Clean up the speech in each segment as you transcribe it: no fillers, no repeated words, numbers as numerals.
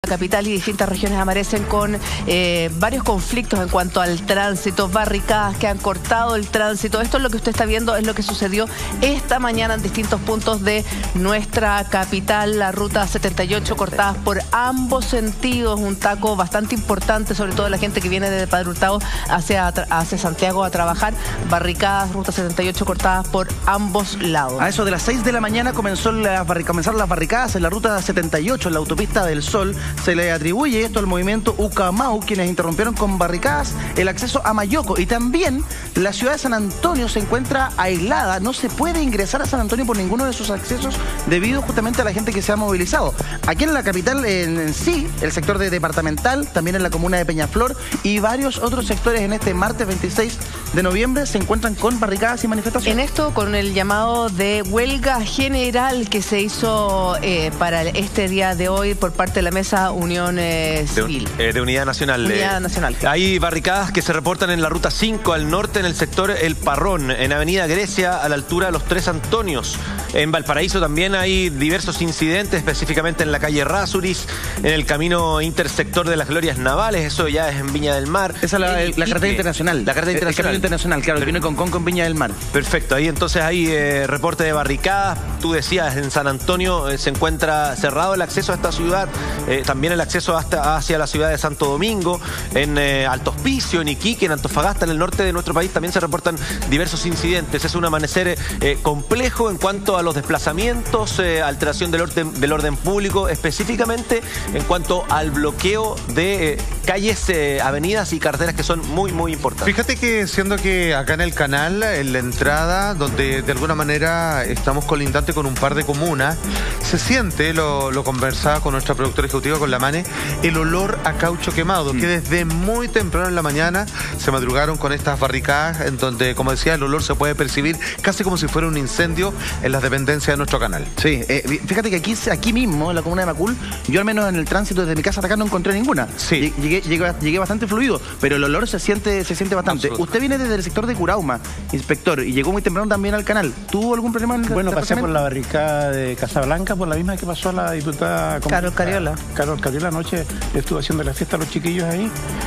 La capital y distintas regiones amanecen con varios conflictos en cuanto al tránsito, barricadas que han cortado el tránsito. Esto es lo que usted está viendo, es lo que sucedió esta mañana en distintos puntos de nuestra capital. La ruta 78 cortadas por ambos sentidos, un taco bastante importante, sobre todo la gente que viene desde Padre Hurtado hacia Santiago a trabajar. Barricadas, ruta 78 cortadas por ambos lados. A eso de las 6 de la mañana comenzaron las barricadas en la ruta 78, en la autopista del Sol. Se le atribuye esto al movimiento Ucamau, quienes interrumpieron con barricadas el acceso a Mayoco. Y también la ciudad de San Antonio se encuentra aislada. No se puede ingresar a San Antonio por ninguno de sus accesos debido justamente a la gente que se ha movilizado. Aquí en la capital en sí, el sector de Departamental, también en la comuna de Peñaflor y varios otros sectores en este martes 26 de noviembre se encuentran con barricadas y manifestaciones. En esto, con el llamado de huelga general que se hizo para este día de hoy por parte de la Mesa Unión Civil. De Unidad Nacional. Unidad Nacional. Hay barricadas que se reportan en la ruta 5 al norte, en el sector El Parrón, en Avenida Grecia, a la altura de los Tres Antonios. En Valparaíso también hay diversos incidentes, específicamente en la calle Rasuris, en el camino intersector de las Glorias Navales, eso ya es en Viña del Mar. Esa es la carretera internacional. La carretera internacional. Internacional, claro, que viene con Conco en Viña del Mar. Perfecto, ahí entonces hay reporte de barricadas. Tú decías, en San Antonio se encuentra cerrado el acceso a esta ciudad, también el acceso hacia la ciudad de Santo Domingo, en Alto Hospicio, en Iquique, en Antofagasta, en el norte de nuestro país también se reportan diversos incidentes. Es un amanecer complejo en cuanto a los desplazamientos, alteración del orden público, específicamente en cuanto al bloqueo de calles, avenidas y carreteras que son muy, muy importantes. Fíjate que siendo que acá en el canal, en la entrada, donde de alguna manera estamos colindantes con un par de comunas, se siente, lo conversaba con nuestra productora ejecutiva, con la Mane, el olor a caucho quemado, que desde muy temprano en la mañana se madrugaron con estas barricadas, en donde, como decía, el olor se puede percibir casi como si fuera un incendio en las dependencias de nuestro canal. Sí, fíjate que aquí mismo, en la comuna de Macul, yo al menos en el tránsito desde mi casa hasta acá no encontré ninguna. Sí. Llegué bastante fluido, pero el olor se siente bastante. Usted viene desde el sector de Curauma, inspector, y llegó muy temprano también al canal. ¿Tuvo algún problema en el Bueno, pasé por la barricada de Casablanca, por la misma que pasó la diputada Carol Cariola. Carol Cariola, anoche estuve haciendo la fiesta a los chiquillos ahí.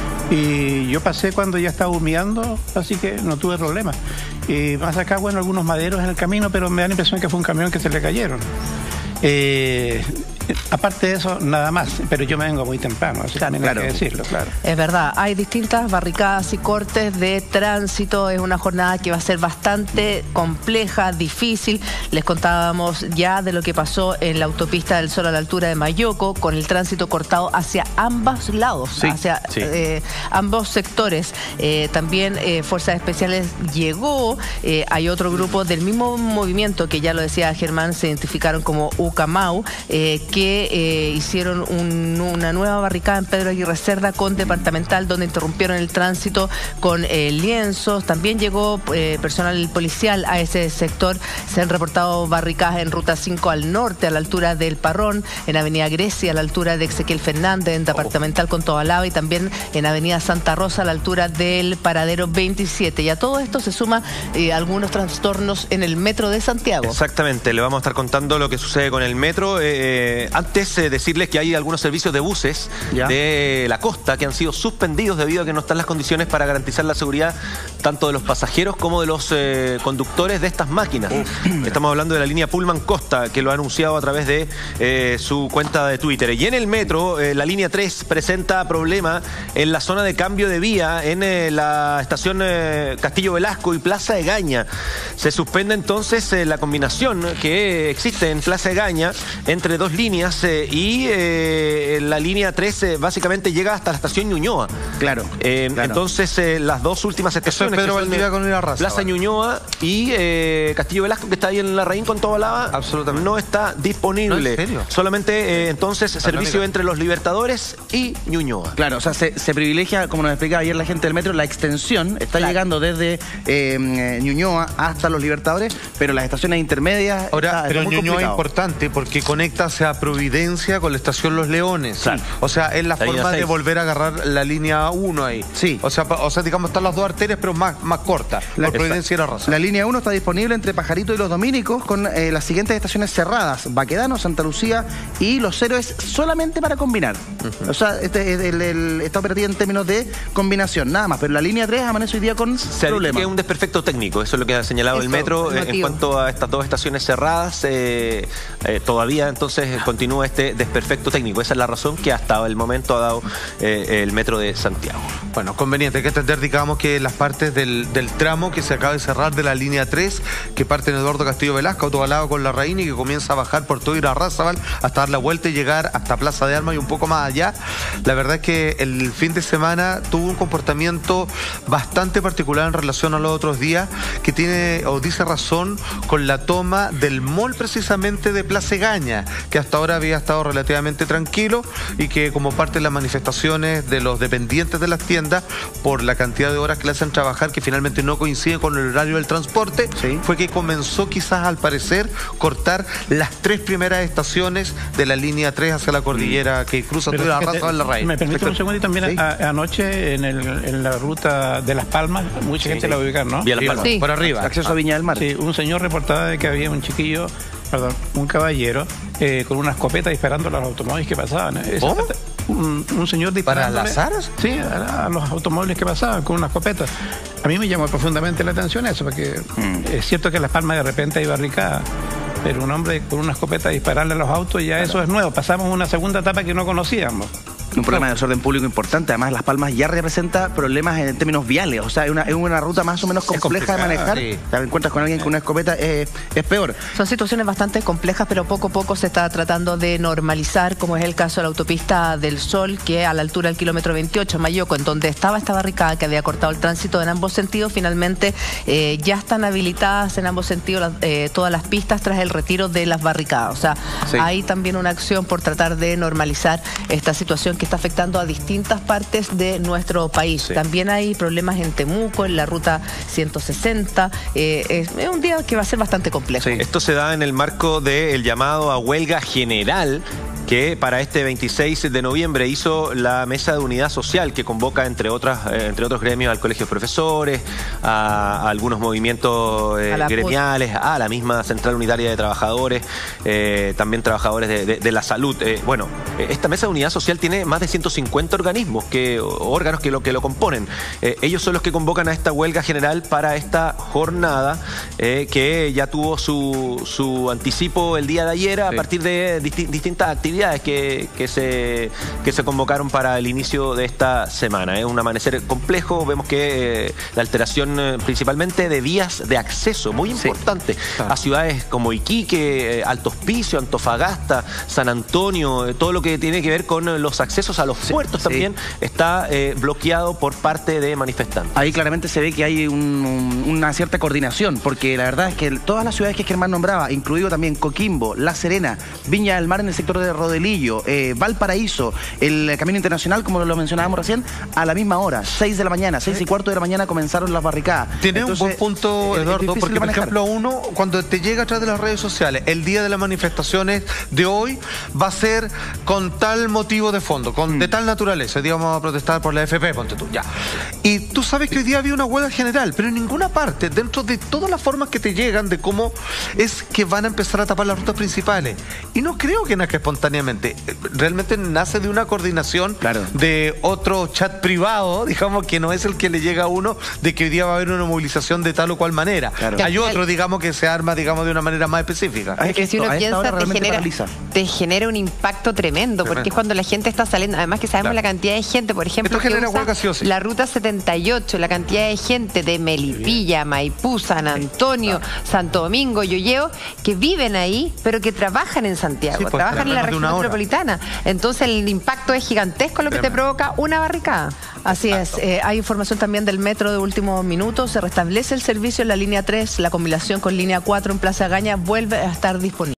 Y yo pasé cuando ya estaba humeando, así que no tuve problema. Y más acá, bueno, algunos maderos en el camino, pero me da la impresión que fue un camión que se le cayeron. Aparte de eso, nada más, pero yo me vengo muy temprano, así que claro, hay que decirlo, claro. Es verdad, hay distintas barricadas y cortes de tránsito, es una jornada que va a ser bastante compleja, difícil. Les contábamos ya de lo que pasó en la autopista del Sol a la altura de Mayoco, con el tránsito cortado hacia ambos lados, hacia ambos sectores. También Fuerzas Especiales llegó, hay otro grupo del mismo movimiento que ya lo decía Germán, se identificaron como Ucamau, que hicieron una nueva barricada en Pedro Aguirre Cerda con Departamental, donde interrumpieron el tránsito con lienzos. También llegó personal policial a ese sector. Se han reportado barricadas en Ruta 5 al norte, a la altura del Parrón, en Avenida Grecia, a la altura de Ezequiel Fernández, en Departamental con Tobalaba, y también en Avenida Santa Rosa, a la altura del Paradero 27. Y a todo esto se suma algunos trastornos en el metro de Santiago. Exactamente, le vamos a estar contando lo que sucede con el metro. Antes decirles que hay algunos servicios de buses de la costa que han sido suspendidos debido a que no están las condiciones para garantizar la seguridad tanto de los pasajeros como de los conductores de estas máquinas. Estamos hablando de la línea Pullman Costa, que lo ha anunciado a través de su cuenta de Twitter. Y en el metro, la línea 3 presenta problema en la zona de cambio de vía en la estación Castillo Velasco y Plaza Egaña. Se suspende entonces la combinación que existe en Plaza Egaña entre dos líneas y la línea 3 básicamente llega hasta la estación Ñuñoa. Claro. Entonces las dos últimas estaciones, Pedro Valdivia con Irarrázaval, Plaza Ñuñoa y Castillo Velasco, que está ahí en Larraín con Tobalaba, absolutamente no está disponible. ¿No, en serio? Solamente entonces servicio entre los Libertadores y Ñuñoa. Claro, o sea, se privilegia, como nos explicaba ayer la gente del metro, la extensión está llegando desde Ñuñoa hasta los Libertadores, pero las estaciones intermedias ahora, pero Ñuñoa es importante porque conecta hacia Providencia con la estación Los Leones. Claro. O sea, es la forma de volver a agarrar la línea 1 ahí. Sí. O sea, digamos, están las dos arterias, pero más cortas. Por Providencia y La Rosa. La línea 1 está disponible entre Pajarito y Los Dominicos con las siguientes estaciones cerradas: Baquedano, Santa Lucía y Los Héroes, solamente para combinar. O sea, está operativa en términos de combinación, nada más. Pero la línea 3 amanece hoy día con problemas. Es un desperfecto técnico, eso es lo que ha señalado el metro en cuanto a estas dos estaciones cerradas. Todavía entonces continúa este desperfecto técnico. Esa es la razón que hasta el momento ha dado el metro de Santiago. Bueno, conveniente. Hay que entender, digamos, que las partes del tramo que se acaba de cerrar de la línea 3, que parte en Eduardo Castillo Velasco, autobalado con La Reina, y que comienza a bajar por todo Irarrázaval hasta dar la vuelta y llegar hasta Plaza de Armas y un poco más allá. La verdad es que el fin de semana tuvo un comportamiento bastante particular en relación a los otros días, que tiene o dice razón con la toma del mall precisamente de Plaza Egaña, que hasta ahora había estado relativamente tranquilo y que como parte de las manifestaciones de los dependientes de las tiendas por la cantidad de horas que le hacen trabajar, que finalmente no coincide con el horario del transporte, fue que comenzó quizás al parecer cortar las 3 primeras estaciones de la línea 3 hacia la cordillera que cruza toda la raza de La Reina. Me permite un segundito también. Anoche en la ruta de Las Palmas, mucha gente la va a ubicar, ¿no? Vía Las Palmas. Por arriba. Acceso a Viña del Mar. Sí, un señor reportaba de que había un chiquillo, un caballero, con una escopeta disparando a los automóviles que pasaban. ¿Cómo? Un señor disparando. ¿Para las aras? Sí, a los automóviles que pasaban con una escopeta. A mí me llamó profundamente la atención eso, porque es cierto que en Las Palmas de repente hay barricadas, pero un hombre con una escopeta dispararle a los autos, ya eso es nuevo. Pasamos una segunda etapa que no conocíamos. Un problema de desorden público importante. Además, Las Palmas ya representa problemas en términos viales. O sea, es una ruta más o menos compleja de manejar. Sí. Te encuentras con alguien con una escopeta, es peor. Son situaciones bastante complejas, pero poco a poco se está tratando de normalizar, como es el caso de la autopista del Sol, que a la altura del kilómetro 28, Mayoco, en donde estaba esta barricada que había cortado el tránsito en ambos sentidos, finalmente ya están habilitadas en ambos sentidos todas las pistas tras el retiro de las barricadas. O sea, hay también una acción por tratar de normalizar esta situación que está afectando a distintas partes de nuestro país. También hay problemas en Temuco, en la ruta 160. Es un día que va a ser bastante complejo. Esto se da en el marco del llamado a huelga general que para este 26 de noviembre hizo la Mesa de Unidad Social, que convoca, entre otros gremios, al Colegio de Profesores, a algunos movimientos gremiales, a la misma Central Unitaria de Trabajadores, también trabajadores de la salud. Bueno, esta Mesa de Unidad Social tiene más de 150 órganos que lo componen. Ellos son los que convocan a esta huelga general para esta jornada, que ya tuvo su anticipo el día de ayer a partir de distintas actividades que se convocaron para el inicio de esta semana. Es un amanecer complejo. Vemos que la alteración principalmente de vías de acceso, muy importante, a ciudades como Iquique, Alto Hospicio, Antofagasta, San Antonio, todo lo que tiene que ver con los accesos a los puertos también está bloqueado por parte de manifestantes. Ahí claramente se ve que hay una cierta coordinación, porque la verdad es que todas las ciudades que Germán nombraba, incluido también Coquimbo, La Serena, Viña del Mar en el sector de Rodelillo, Valparaíso, el Camino Internacional, como lo mencionábamos recién, a la misma hora, 6 de la mañana, 6:15 de la mañana comenzaron las barricadas. Tiene un buen punto, Eduardo, porque por ejemplo uno, cuando te llega a través de las redes sociales, el día de las manifestaciones de hoy va a ser con tal motivo de fondo, de tal naturaleza, digamos, a protestar por la FP, ponte tú, ya. Y tú sabes que hoy día había una huelga general, pero en ninguna parte, dentro de todas las formas que te llegan de cómo es que van a empezar a tapar las rutas principales. Y no creo que nazca espontáneamente, realmente nace de una coordinación de otro chat privado, digamos, que no es el que le llega a uno, de que hoy día va a haber una movilización de tal o cual manera. Hay otro, digamos, que se arma, digamos, de una manera más específica. Es que si uno piensa, te genera un impacto tremendo, porque es cuando la gente está saliendo, además que sabemos la cantidad de gente, por ejemplo, que usa la ruta 78, la cantidad de gente de Melipilla, Maipú, San Antonio, Santo Domingo, Llolleo, que viven ahí, pero que trabajan en Santiago, trabajan en la región metropolitana. Entonces el impacto es gigantesco, lo que te provoca una barricada. Así es. Hay información también del metro de último minuto. Se restablece el servicio en la línea 3, la combinación con línea 4 en Plaza Egaña vuelve a estar disponible.